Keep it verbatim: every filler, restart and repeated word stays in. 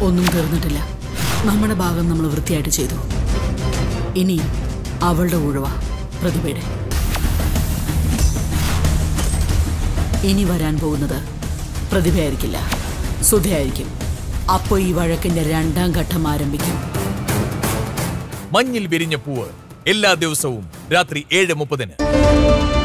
ഒന്നും തീർന്നിട്ടില്ല. നമ്മുടെ ഭാഗം നമ്മൾ വൃത്തിയായിട്ട് ചെയ്തു. ഇനി അവളുടെ ഉഴവ പ്രതിഭയുടെ. ഇനി വരാൻ പോകുന്നത് പ്രതിഭയായിരിക്കില്ല, സുധയായിരിക്കും. അപ്പോൾ ഈ വഴക്കിന്റെ രണ്ടാം ഘട്ടം ആരംഭിക്കും. മഞ്ഞിൽ വിരിഞ്ഞ പൂവ് എല്ലാ ദിവസവും രാത്രി ഏഴ് മുപ്പതിന്.